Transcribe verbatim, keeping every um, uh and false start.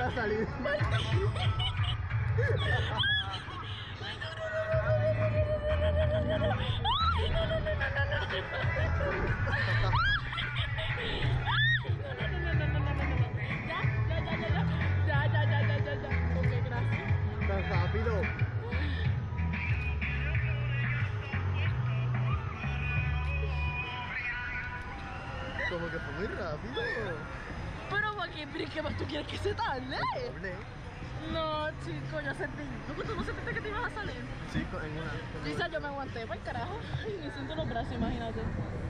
a salir. Ya, ya, ya, ya, ya, ya. Ok, gracias. Tan rápido. Como que fue muy rápido. Pero Joaquín, pero ¿qué más tú quieres que se tarde? Doble. No, chico, yo sentí. ¿Tú, tú no sentiste que te ibas a salir? Sí, en una. Lisa, yo me aguanté para el carajo. Ay, me siento los brazos, imagínate.